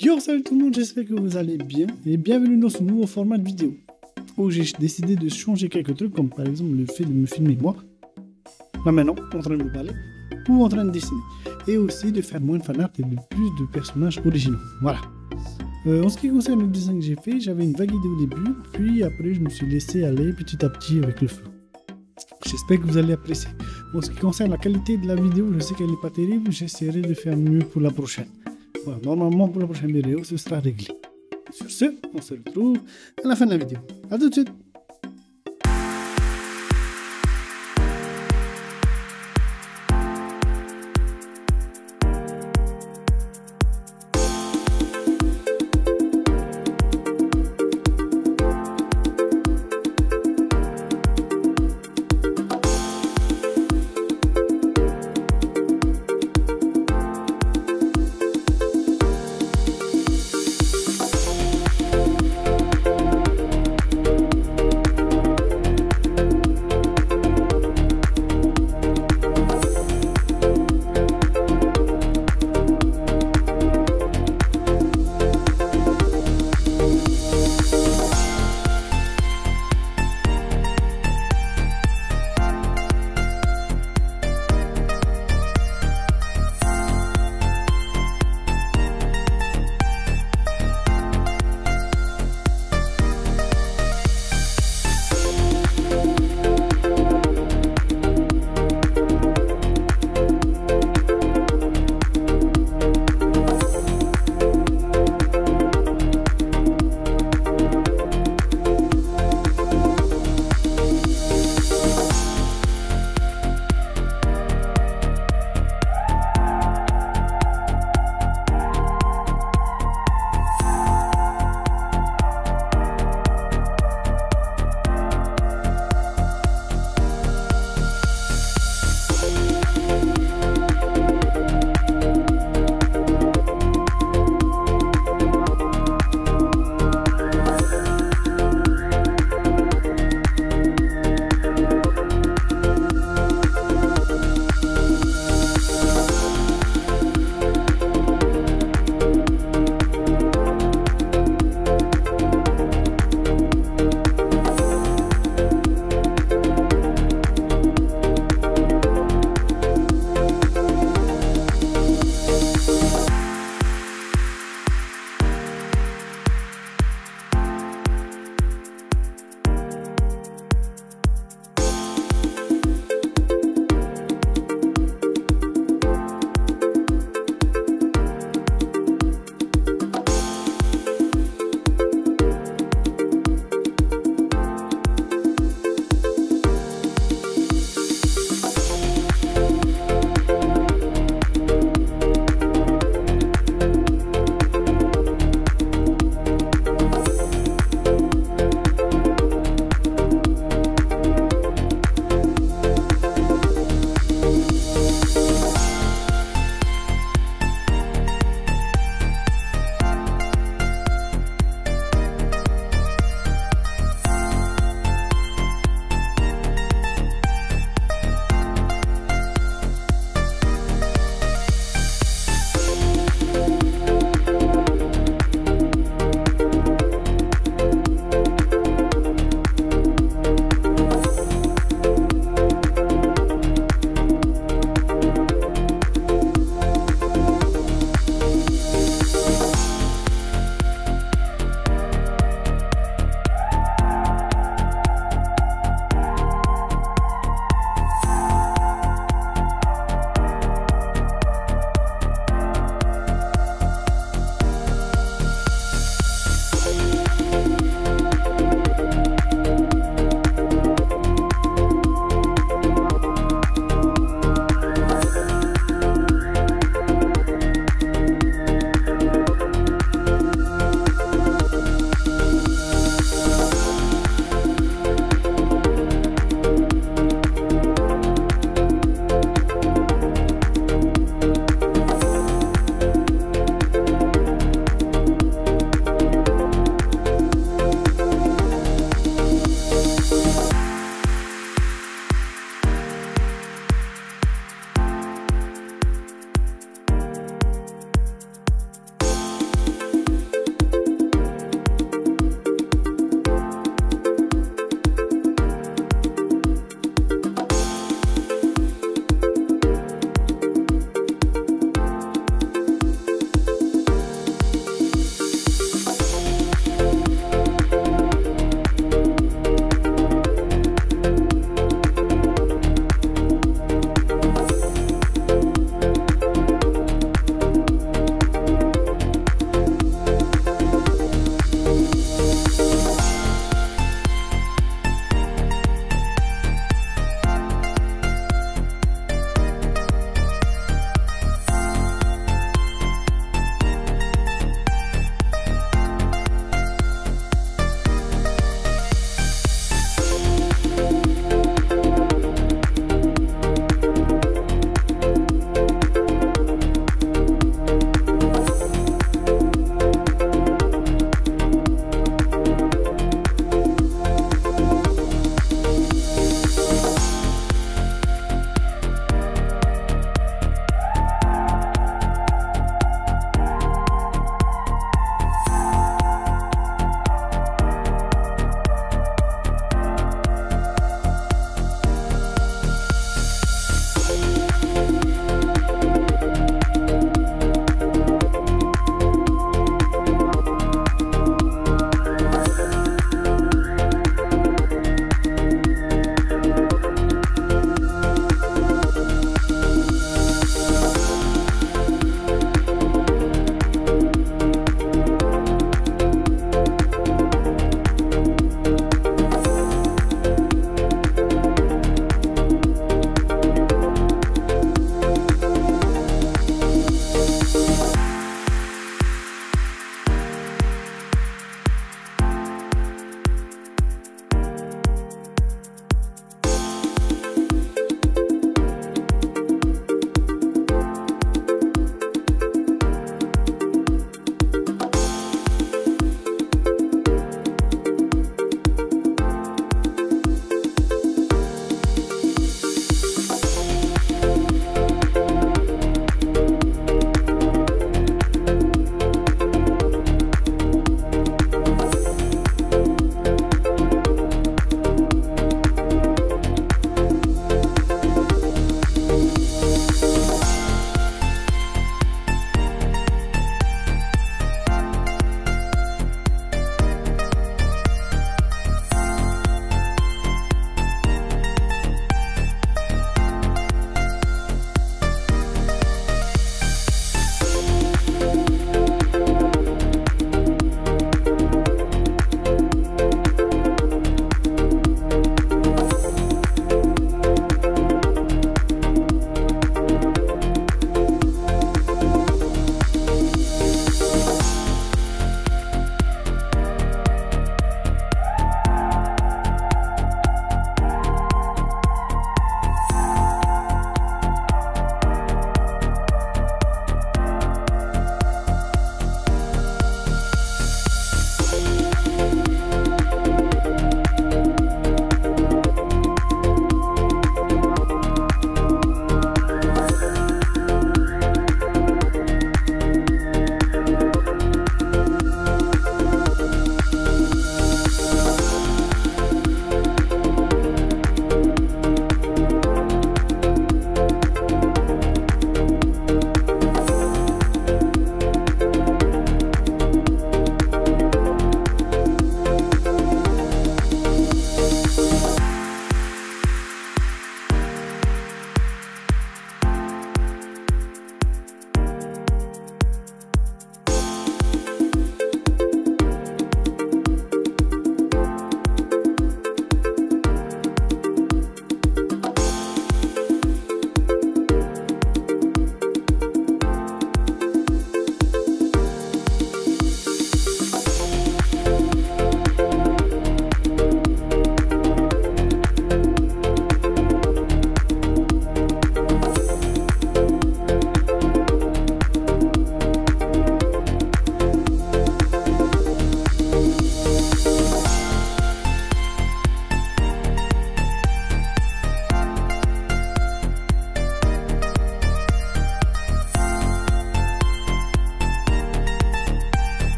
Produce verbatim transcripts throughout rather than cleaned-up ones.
Yo, salut tout le monde, j'espère que vous allez bien et bienvenue dans ce nouveau format de vidéo où j'ai décidé de changer quelques trucs comme par exemple le fait de me filmer moi, là maintenant, en train de vous parler ou en train de dessiner et aussi de faire moins de fanart et de plus de personnages originaux. Voilà. Euh, en ce qui concerne le dessin que j'ai fait, j'avais une vague idée au début, puis après je me suis laissé aller petit à petit avec le flow. J'espère que vous allez apprécier. En ce qui concerne la qualité de la vidéo, je sais qu'elle n'est pas terrible, j'essaierai de faire mieux pour la prochaine. Voilà, normalement pour la prochaine vidéo, ce sera réglé. Sur ce, on se retrouve à la fin de la vidéo. A tout de suite.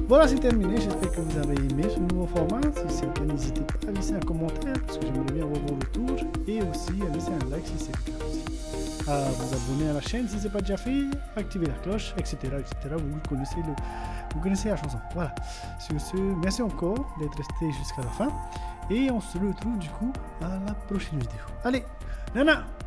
Voilà, c'est terminé. J'espère que vous avez aimé ce nouveau format. Si c'est le cas, n'hésitez pas à laisser un commentaire parce que j'aimerais bien avoir vos retours et aussi à laisser un like si c'est le cas aussi. À vous abonner à la chaîne si ce n'est pas déjà fait, activer la cloche, et cetera et cetera. Vous connaissez, le, vous connaissez la chanson. Voilà. Sur ce, merci encore d'être resté jusqu'à la fin et on se retrouve du coup à la prochaine vidéo. Allez, nana!